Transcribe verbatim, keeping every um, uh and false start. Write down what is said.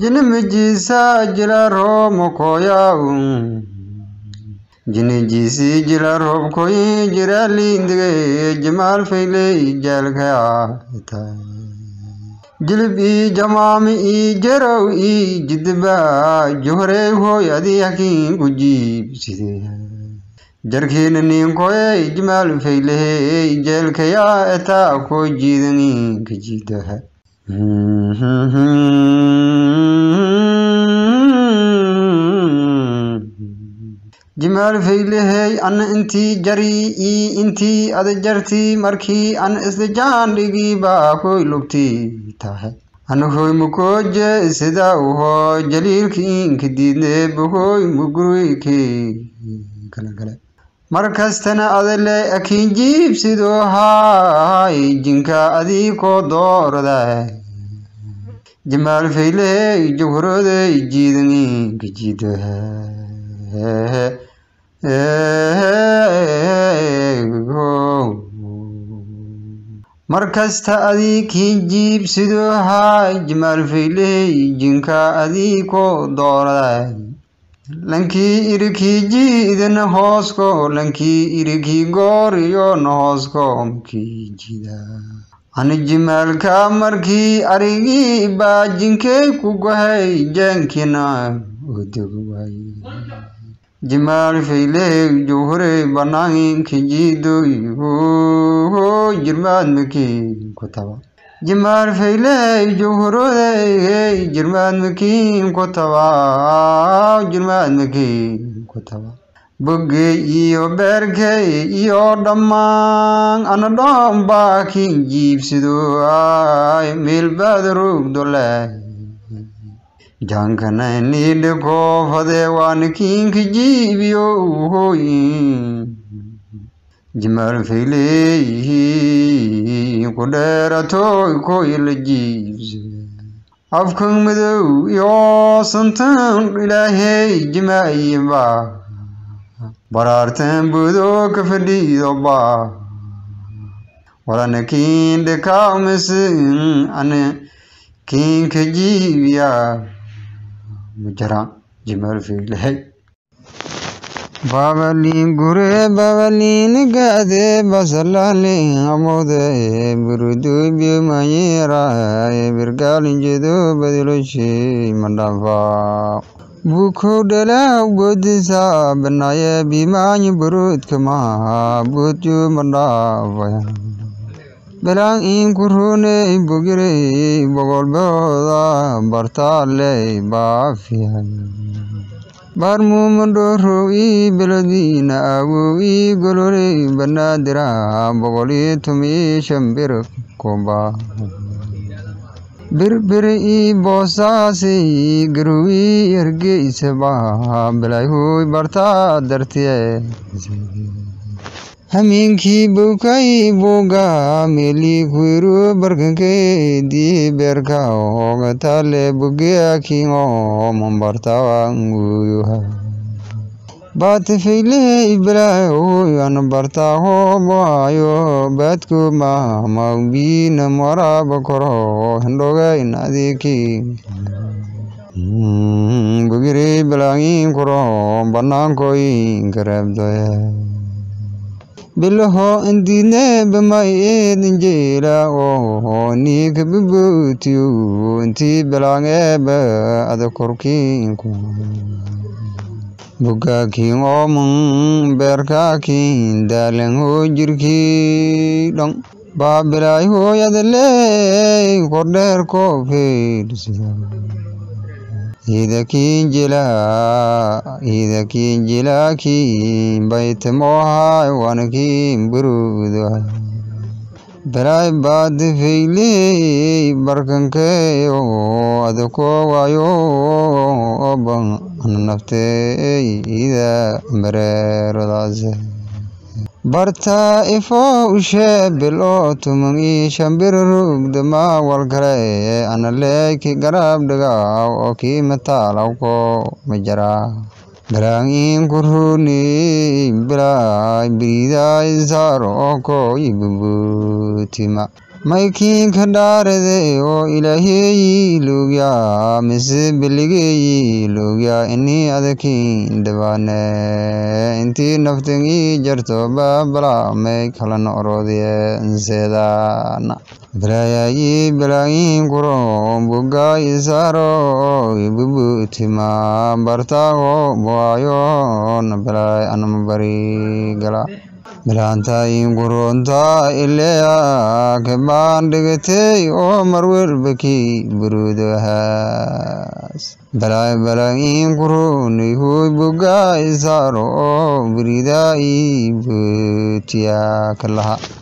Jinimijisa jilaro mokoya um Jinijisi jilaro koi jirali indige Jamal feile jalgaya Jilbi jamami i jero i jidba Johre ho yadi yakin gujib side Jarkhin nin koye Jamal feile jalgaya eta ko jidani kjida hai Jamal feile hai an inti jari i inti ad jarti marki an isjan digi ba koi lukti ta hai an hoy mukoje sida ho jalil ki kidine boy mugru ki kala kala markastana adale akinjib sido hai jinka adi ko dorda Jamal feile johurode jidani kjida hai Markasta adi kinjib sido hai Jamal feile jinka adi ko dora Lanki iriki jidan hosko lanki iriki goriyo nosko mki jida Ani Jamal ka marki arigi ba jinke kugohai jankina udugwai Jamal feile johore banangi kijido ho jirman meki kotawa Jamal feile johore jirman meki kotawa jirman meki kotawa Bugge iyo berge iyo damang anadom ba kinjib sido ay mil badrug dolay Jankana need ko fade wan king jibio hoy Jamal feile kudera to ko ilajibs Afkang medu yo santan ilahi jimai ba Barartan budo kafadi ba Wala nakin de kaumesin ane king kajibia Mujara Jamal feile hai Babalin gure babalin gade basalale amode burudu bimayira birgalin jedo badiloshi mandava Buku dela budisa benaye bimany burut kama butu mandava Belang in kurune bugire bogol boda bartale bafian Barmu mandoro i beladina awu i golore banadira bogoli tumi shambir komba Bir bir i bosasi grui erge isba belai hui barta dartiye Hamin ki bukai boga meli kuiru bergengke di berka ogatale bugia kingo mambartawang uyuha Bat feile ibra oyan bartaho bayo batku ma mawbin mara bakoro hendoga inadiki Bugiri belangi koro banang koi karabdoya Biloho indine bemaye ninjela o ni kabubutiu inti belange be adakorkin ku Buga king omung berka king daleng ho jirki dong Babilai ho yadale korder ko fedus Ida kinjila, ida kinjila ki bait moha wan ki buruda Berai bad feile barkanke o adko wayo obang nafte ida mererodaze Barta ifo ushe bilo tumangi shambirurug dama walkare anale ki garab daga o ki matalaw ko majara Garangin kuruni bra brida izaro ko ibubutima maykiin ka dhaarade oo ilaaheeyi lugyaa mise beligeeyi lugyaa inii adakiin dhabaane intii naftan ii jarto baabala may kalana oroodiye nseedaana balaayayi balaayin kuro bugaa isaaro ibubutima bartaago buayo na balaay anama bari gala Belanta inguronta ilea kebaan dhigatay oo marwel baki buruudahas balay balay inguroni huy buga isaaro oo buridaa ii butiya kalaha